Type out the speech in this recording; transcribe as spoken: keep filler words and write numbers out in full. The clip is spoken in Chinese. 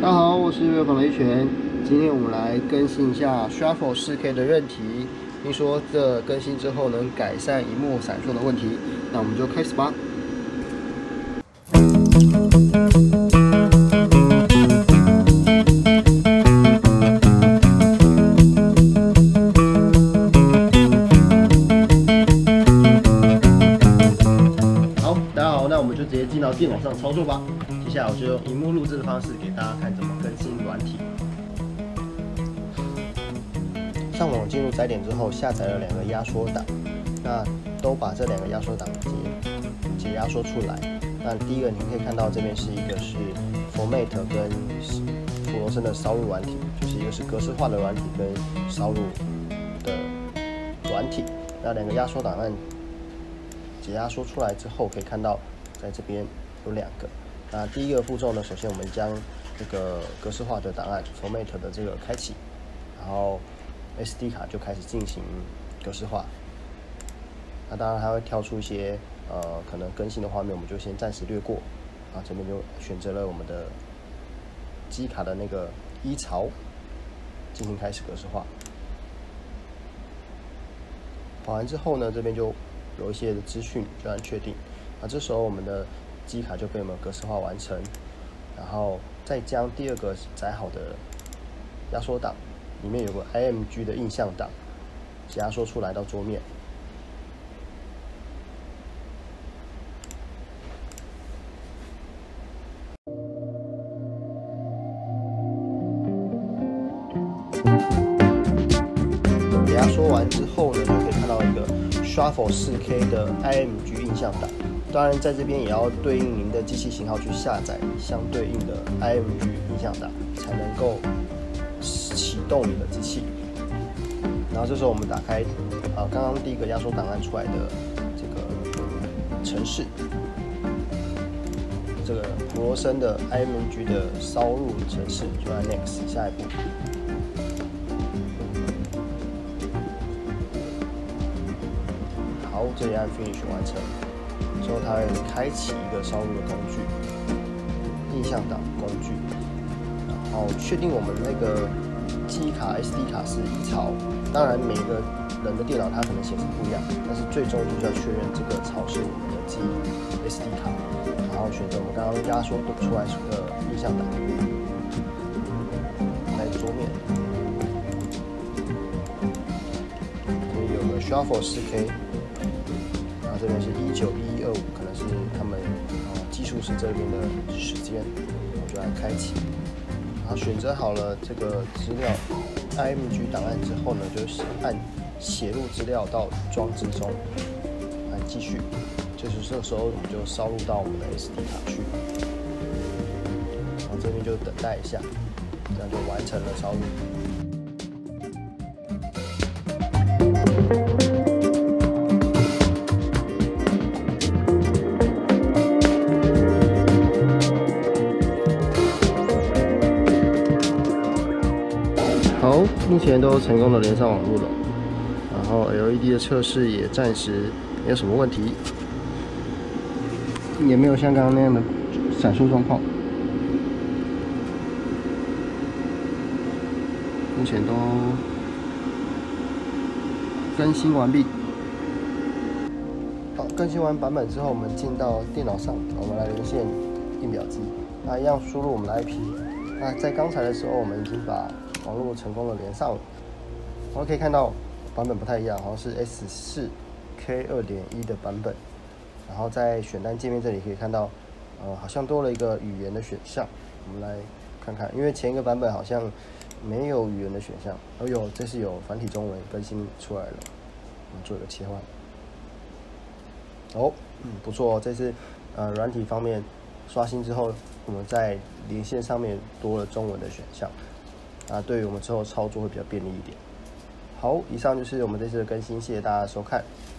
大家好，我是乐坊的一拳。今天我们来更新一下 Shuffle 四 K 的韧体，听说这更新之后能改善萤幕闪烁的问题，那我们就开始吧。好，大家好，那我们就直接进到电脑上操作吧。接下来我就用萤幕录制的方式给大家看怎么更新软体。上网进入载点之后，下载了两个压缩档，那都把这两个压缩档解解压缩出来。那第一个你可以看到这边是一个是 Format 跟普罗森的烧录软体，就是一个是格式化的软体跟烧录的软体。那两个压缩档案解压缩出来之后，可以看到在这边有两个。那第一个步骤呢，首先我们将这个格式化的档案 Format 的这个开启，然后 S D 卡就开始进行格式化。那当然还会跳出一些呃可能更新的画面，我们就先暂时略过。啊，这边就选择了我们的机卡的那个一槽，进行开始格式化。跑完之后呢，这边就有一些的资讯就按确定。那这时候我们的机卡就被我们格式化完成，然后再将第二个载好的压缩档，里面有个 I M G 的印象档，压缩出来到桌面。压缩完之后呢，就可以看到一个 Shuffle 四 K 的 I M G 印象档。当然，在这边也要对应您的机器型号去下载相对应的 I M G 印象档，才能够启动你的机器。然后这时候我们打开啊，刚刚第一个压缩档案出来的这个程式，这个普罗森的 I M G 的烧录程式，就按 Next 下一步。好，这里按 Finish 完成。之后它会开启一个烧录的工具，印象档工具，然后确定我们那个记忆卡 S D 卡是一槽。当然每个人的电脑它可能显示不一样，但是最终就是要确认这个槽是我们的记忆 S D 卡，然后选择我们刚刚压缩出来的印象档，在桌面，这里有个 Shuffle 四 K。这边是一九一一二五，可能是他们呃技术室这边的时间，我就按开启。然后选择好了这个资料 I M G 档案之后呢，就是按写入资料到装置中，按继续。就是这个时候我们就烧入到我们的 S D 卡去。然后这边就等待一下，这样就完成了烧入。好，目前都成功的连上网络了，然后 L E D 的测试也暂时没有什么问题，也没有像刚刚那样的闪烁状况。目前都更新完毕。好，更新完版本之后，我们进到电脑上，我们来连线印表机。那一样输入我们的 I P。那在刚才的时候，我们已经把网络成功的连上了，我们可以看到版本不太一样，好像是 S 四 K 二点一 的版本。然后在选单界面这里可以看到，呃，好像多了一个语言的选项。我们来看看，因为前一个版本好像没有语言的选项，哦有，这是有繁体中文更新出来了。我们做一个切换。哦，嗯，不错哦，这次呃软体方面刷新之后，我们在连线上面多了中文的选项。啊，对于我们之后操作会比较便利一点。好，以上就是我们这次的更新，谢谢大家的收看。